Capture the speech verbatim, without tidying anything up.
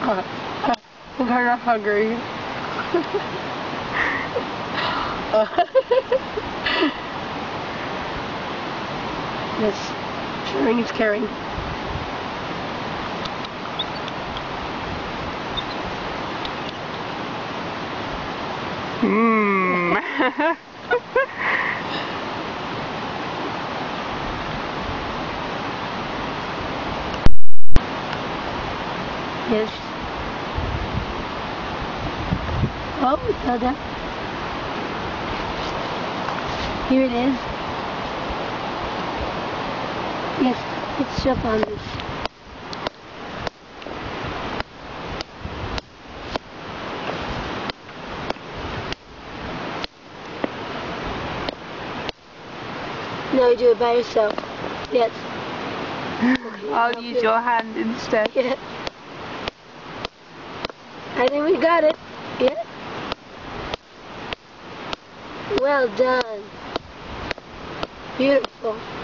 I'm kind of hungry. Yes, sharing is caring. Mmm. Yes. Oh, we fell down. Here it is. Yes, let's jump on this. No, you do it by yourself. Yes. Okay, I'll use your hand instead. Yeah. I think we got it. Yeah. Well done. Beautiful.